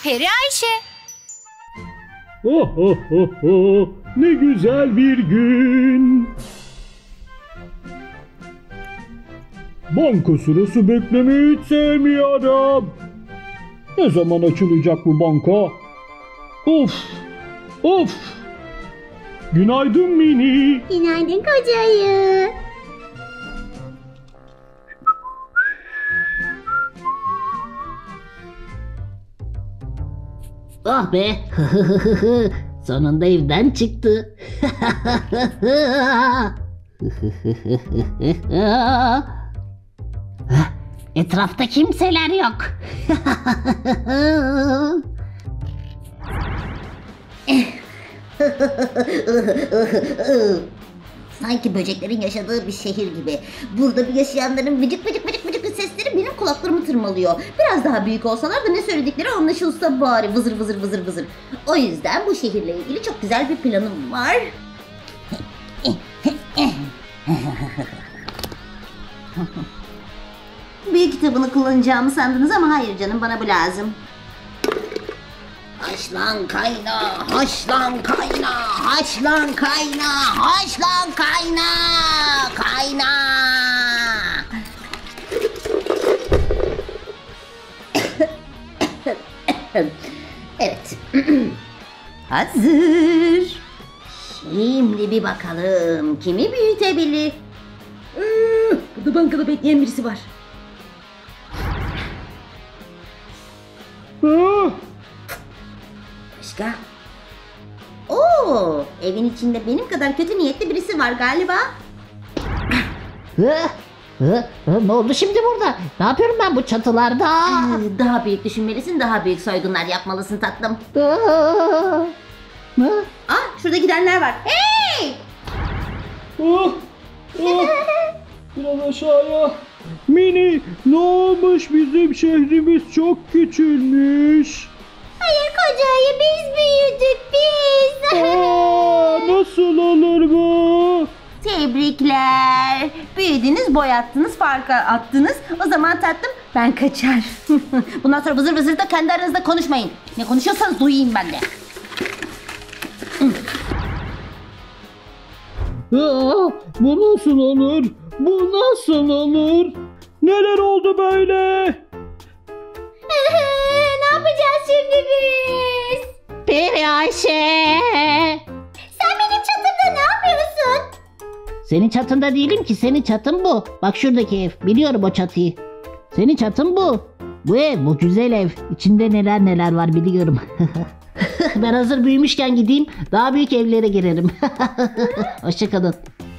Peri Ayşe. Oh oh oh oh, ne güzel bir gün. Banka sırası beklemeyi hiç sevmiyorum. Ne zaman açılacak bu banka? Of, of. Günaydın Mini. Günaydın koca ayı. Ah be. Sonunda evden çıktı. Etrafta kimseler yok. Sanki böceklerin yaşadığı bir şehir gibi. Burada bir yaşayanların vıcık vıcık vıcık vıcık sesleri benim kulaklarımı tırmalıyor. Biraz daha büyük olsalar da ne söyledikleri anlaşılsa bari, vızır vızır vızır vızır. O yüzden bu şehirle ilgili çok güzel bir planım var. Büyük kitabını kullanacağımı sandınız ama hayır canım, bana bu lazım. Haşlan kayna, haşlan kayna, haşlan kayna, haşlan kayna, kayna. Evet. Hazır. Şimdi bir bakalım kimi büyütebilir? Burada bankada bekleyen birisi var. Ah, Başka? Oo, evin içinde benim kadar kötü niyetli birisi var galiba. Ne oldu şimdi burada? Ne yapıyorum ben bu çatılarda? Daha büyük düşünmelisin, daha büyük soygunlar yapmalısın tatlım. Şurada gidenler var. Hey! ah, ah. Biraz aşağıya. Mini, ne olmuş? Bizim şehrimiz çok küçülmüş. Hayır koca ayı, biz büyüdük biz. Nasıl olur bu? Tebrikler. Büyüdünüz, boy attınız, farka attınız. O zaman tatlım ben kaçar. Bundan sonra vızır vızır da kendi aranızda konuşmayın. Ne konuşuyorsanız duyayım ben de. Bu nasıl olur? Bu nasıl olur? Neler oldu böyle? Ne yapacağız şimdi biz? Peri Ayşe. Sen benim çatımda ne yapıyorsun? Senin çatında değilim ki, senin çatın bu. Bak şuradaki ev, biliyorum o çatıyı. Senin çatın bu. Bu ev, bu güzel ev. İçinde neler neler var biliyorum. Ben hazır büyümüşken gideyim, daha büyük evlere girerim. Hoşçakalın.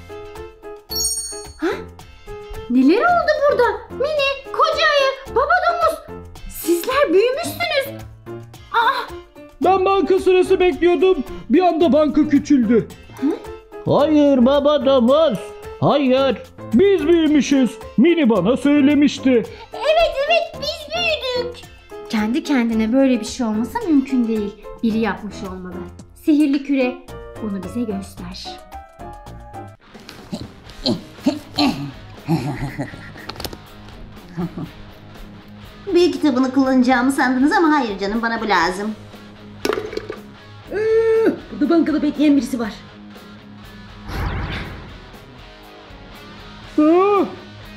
Neler oldu burada? Mini, koca ayı, baba domuz. Sizler büyümüşsünüz. Ben banka sırası bekliyordum. Bir anda banka küçüldü. Hayır baba domuz. Hayır. Biz büyümüşüz. Mini bana söylemişti. Evet biz büyüdük. Kendi kendine böyle bir şey olmasa mümkün değil. Biri yapmış olmalı. Sihirli küre, bunu bize göster. Büyük kitabını kullanacağımı sandınız ama hayır canım, bana bu lazım. Burada bankada bekleyen birisi var. Ah,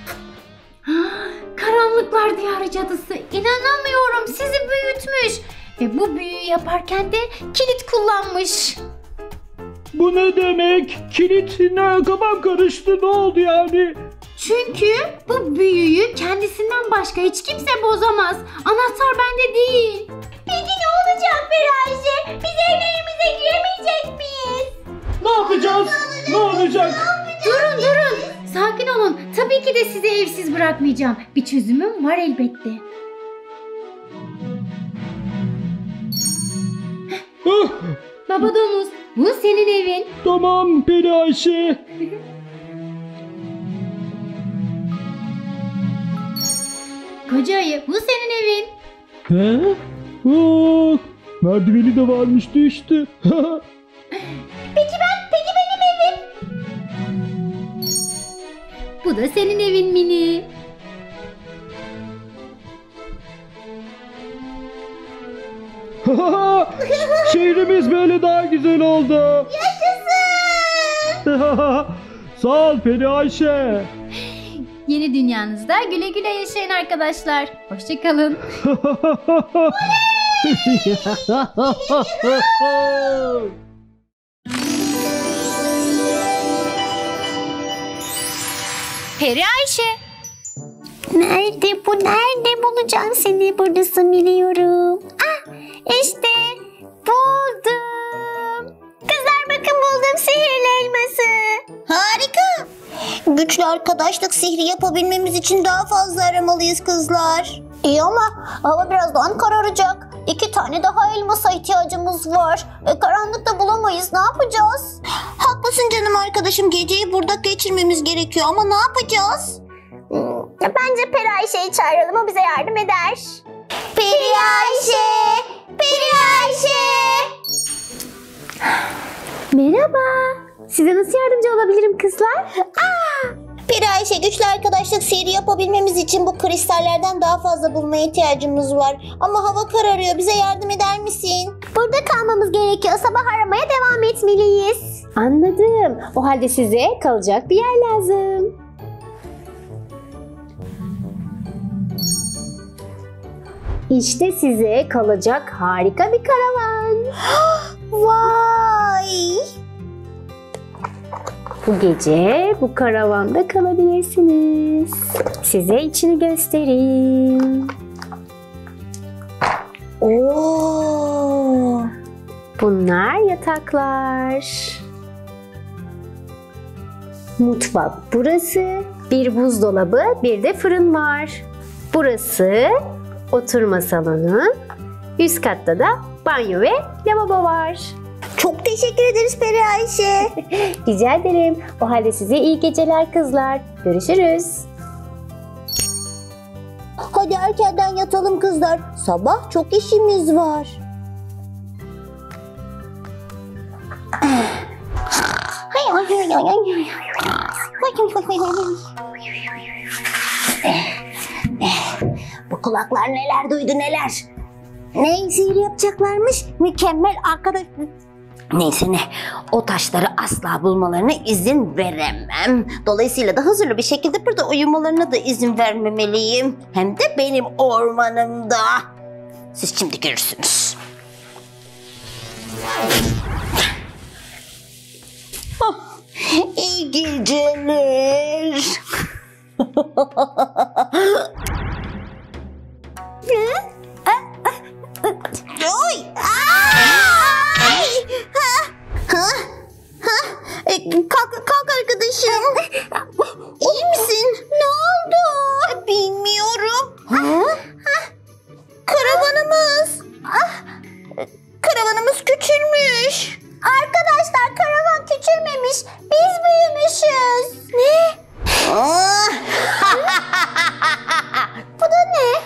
Karanlıklar diyarı cadısı. İnanamıyorum, sizi büyütmüş. Ve bu büyüyü yaparken de kilit kullanmış. bu ne demek? Kilit ne? Kafam karıştı. Ne oldu yani? Çünkü bu büyüyü kendisinden başka hiç kimse bozamaz. Anahtar bende değil. Peki ne olacak Peri Ayşe? Biz evlerimize giremeyecek miyiz? Ne yapacağız? Ne olacak? Durun. Sakin olun. Tabii ki de sizi evsiz bırakmayacağım. Bir çözümüm var elbette. Ah, Baba domuz, bu senin evin. tamam Peri Ayşe. Koca ayı, bu senin evin. He? Oh, merdiveni de varmıştı işte. Peki benim evim? Bu da senin evin Mini. Şehrimiz böyle daha güzel oldu. Yaşasın. Sağ ol Peri Ayşe. Yeni dünyanızda güle güle yaşayın arkadaşlar. Hoşçakalın. Peri Ayşe. Nerede bu? Nerede bulacağım seni? Buradasın biliyorum. Ah, işte buldum. Kızlar bakın buldum sihirli elması. Harika. Güçlü arkadaşlık sihri yapabilmemiz için daha fazla aramalıyız kızlar. İyi ama hava birazdan kararacak. 2 tane daha elmasa ihtiyacımız var. Karanlıkta bulamayız. Ne yapacağız? Haklısın canım arkadaşım. Geceyi burada geçirmemiz gerekiyor ama ne yapacağız? Bence Peri Ayşe'yi çağıralım, o bize yardım eder. Peri Ayşe! Peri Ayşe! Merhaba. Size nasıl yardımcı olabilirim kızlar? Peri Ayşe, güçlü arkadaşlık sihri yapabilmemiz için bu kristallerden daha fazla bulmaya ihtiyacımız var. Ama hava kararıyor. Bize yardım eder misin? Burada kalmamız gerekiyor. Sabah aramaya devam etmeliyiz. Anladım. O halde size kalacak bir yer lazım. İşte size kalacak harika bir karavan. Vay! Bu gece bu karavanda kalabilirsiniz. Size içini göstereyim. Oo! Bunlar yataklar. Mutfak burası. Bir buzdolabı, bir de fırın var. Burası oturma salonu. Üst katta da banyo ve lavabo var. Çok teşekkür ederiz Peri Ayşe. Rica ederim. O halde size iyi geceler kızlar. Görüşürüz. Hadi erkenden yatalım kızlar. Sabah çok işimiz var. Bu kulaklar neler duydu neler. Ne sihir yapacaklarmış? Mükemmel arkadaş. Neyse ne, o taşları asla bulmalarına izin veremem. Dolayısıyla da hazırlı bir şekilde burada uyumalarına da izin vermemeliyim. Hem de benim ormanımda. Siz şimdi görürsünüz. İyi geceler. Oy! Ay! Kalk arkadaşım. İyi misin? Ne oldu? Bilmiyorum. Karavanımız. Karavanımız küçülmüş. Arkadaşlar karavan küçülmemiş. Biz büyümüşüz. Ne? Bu da ne?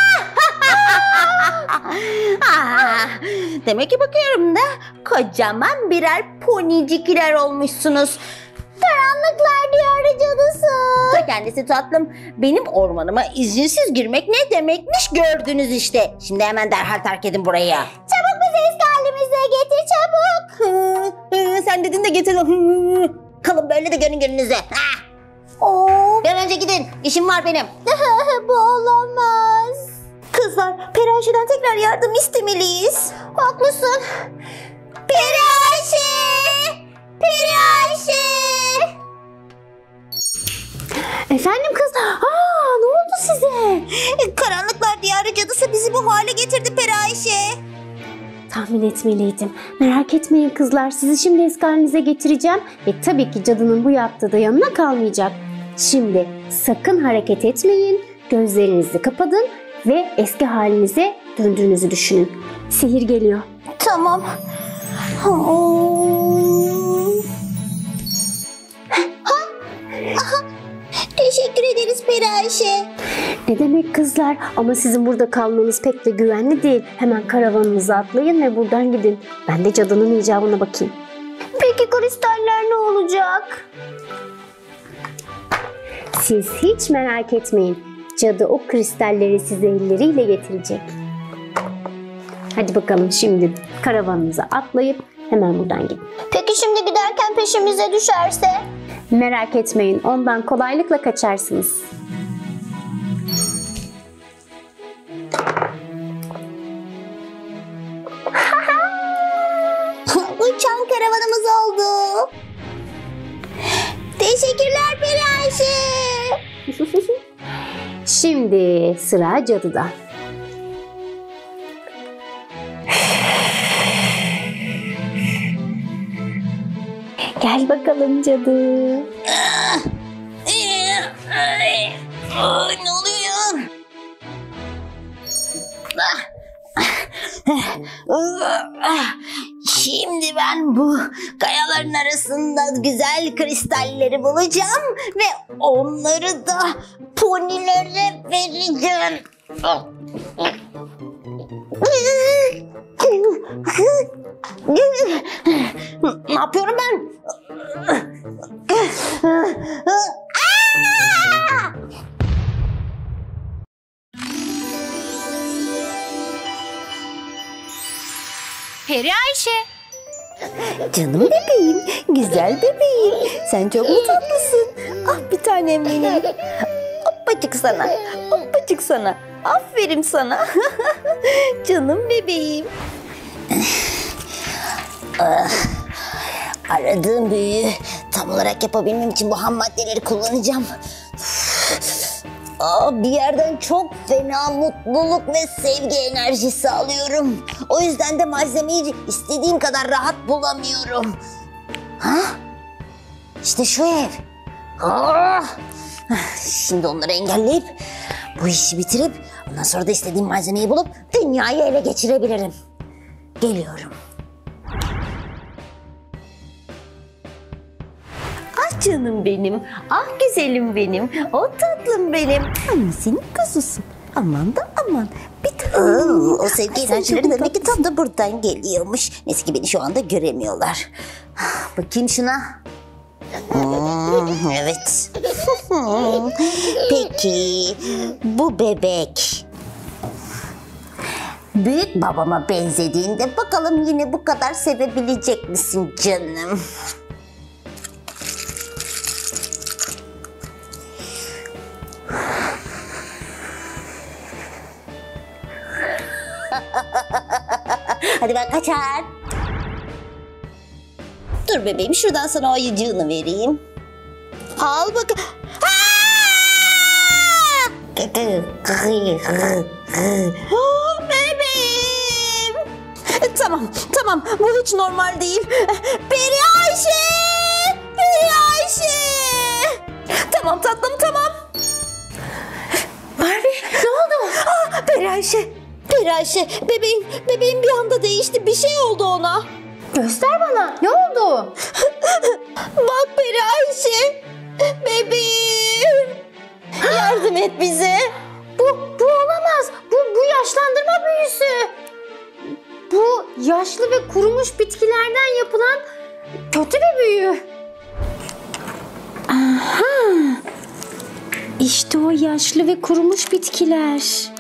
Demek ki bakıyorum da kocaman birer ponicikler olmuşsunuz. Karanlıklar diyarı cadısı. Ta kendisi tatlım. Benim ormanıma izinsiz girmek ne demekmiş gördünüz işte. Şimdi hemen derhal terk edin burayı. Çabuk bizi eski halimize getir çabuk. Sen dedin de getir. Kalın böyle de görün gününüzü. Bir an önce gidin. İşim var benim. Bu olamaz. Kızlar, Peri Ayşe'den tekrar yardım istemeliyiz. Haklısın. Peri Ayşe! Peri Ayşe! Efendim kızlar? Ne oldu size? Karanlıklar diyarı cadısı bizi bu hale getirdi Peri Ayşe. Tahmin etmeliydim. Merak etmeyin kızlar. Sizi şimdi eski halinize getireceğim. Ve tabii ki cadının bu yaptığı da yanına kalmayacak. Şimdi sakın hareket etmeyin. Gözlerinizi kapatın ve eski halinize döndüğünüzü düşünün. Sihir geliyor. Tamam. Teşekkür ederiz Peri Ayşe. Ne demek kızlar? Ama sizin burada kalmanız pek de güvenli değil. Hemen karavanınıza atlayın ve buradan gidin. Ben de cadının icabına bakayım. Peki kristaller ne olacak? Siz hiç merak etmeyin. Cadı o kristalleri size elleriyle getirecek. Hadi bakalım şimdi karavanınıza atlayıp hemen buradan gidin. Peki şimdi giderken peşimize düşerse? Merak etmeyin, ondan kolaylıkla kaçarsınız. Uçan karavanımız oldu. Teşekkürler Peri Ayşe. Şimdi sıra cadıda. Gel bakalım cadı. Ne oluyor? Şimdi ben bu kayaların arasında güzel kristalleri bulacağım ve onları da ponilere vereceğim. Ne yapıyorum ben? Peri Ayşe. Canım bebeğim, güzel bebeğim. Sen çok mu tatlısın? Ah bir tanem benim. Hoppacık sana, hoppacık sana. Aferin sana. Canım bebeğim. Aradığım büyüyü tam olarak yapabilmem için bu ham maddeleri kullanacağım. Bir yerden çok fena mutluluk ve sevgi enerjisi alıyorum. O yüzden de malzemeyi istediğim kadar rahat bulamıyorum. İşte şu ev. Şimdi onları engelleyip bu işi bitirip ondan sonra da istediğim malzemeyi bulup dünyayı ele geçirebilirim. Geliyorum. Ah canım benim, ah güzelim benim, o tatlım benim. Annesinin kuzusun. Aman da aman. O sevgi enerjileri demek ki tam da buradan geliyormuş. Neyse ki beni şu anda göremiyorlar. Bakayım şuna. Evet. Peki bu bebek büyük babama benzediğinde bakalım yine bu kadar sevebilecek misin canım? Hadi ben kaçar. Dur bebeğim, şuradan sana o ayıcığını vereyim. Al bakalım. Bebeğim. Tamam. Bu hiç normal değil. Peri Ayşe! Peri Ayşe! Tamam tatlım, tamam. Barbie, ne oldu? Peri Ayşe! Peri Ayşe, bebeğim bir anda değişti. Bir şey oldu ona. Göster bana, ne oldu? Bak Peri Ayşe, bebeğim. Yardım et bize. Bu olamaz. Bu yaşlandırma büyüsü. Bu yaşlı ve kurumuş bitkilerden yapılan kötü bir büyü. Aha. İşte o yaşlı ve kurumuş bitkiler.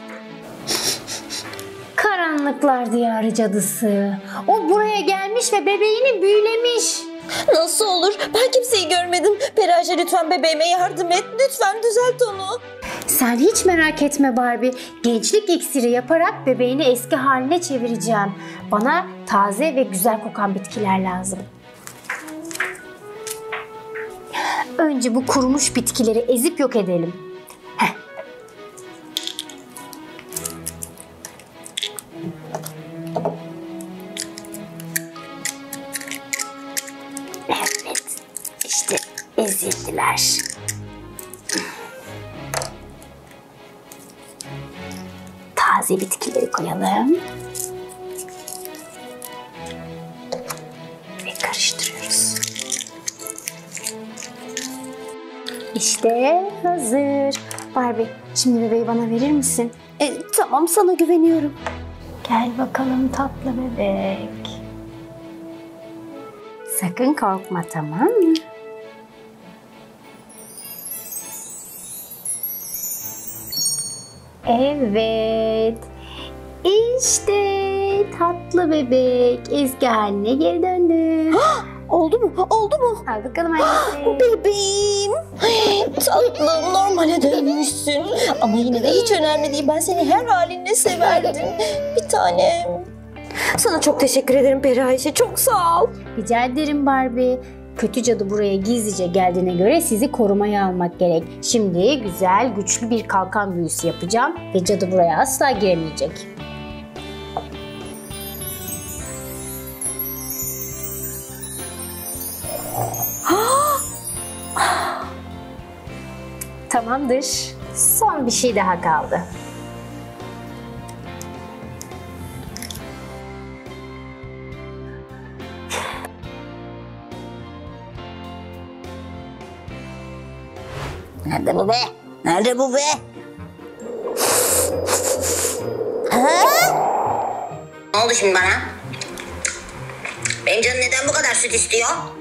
Karanlıklar diyarı cadısı. O buraya gelmiş ve bebeğini büyülemiş. Nasıl olur? Ben kimseyi görmedim. Peri Ayşe, lütfen bebeğime yardım et. Lütfen düzelt onu. Sen hiç merak etme Barbie. Gençlik iksiri yaparak bebeğini eski haline çevireceğim. Bana taze ve güzel kokan bitkiler lazım. Önce bu kurumuş bitkileri ezip yok edelim. Evet, işte ezildiler. Taze bitkileri koyalım. Ve karıştırıyoruz. İşte hazır. Barbie, şimdi bebeği bana verir misin? Tamam, sana güveniyorum. Gel bakalım tatlı bebek. Sakın korkma, tamam mı? Evet. İşte tatlı bebek eski haline geri döndü. Oldu mu? Oldu mu? Al bakalım annesi. Bebeğim. Tatlım, normale dönmüşsün. Ama yine de hiç önemli değil. Ben seni her halinle severdim. Bir tanem. Sana çok teşekkür ederim Peri Ayşe. Çok sağ ol. Rica ederim Barbie. Kötü cadı buraya gizlice geldiğine göre sizi korumaya almak gerek. Şimdi güzel, güçlü bir kalkan büyüsü yapacağım ve cadı buraya asla giremeyecek. Tamamdır. Son bir şey daha kaldı. Nerede bu be? Nerede bu be? Ha? Ne oldu şimdi bana? Benim canım neden bu kadar süt istiyor?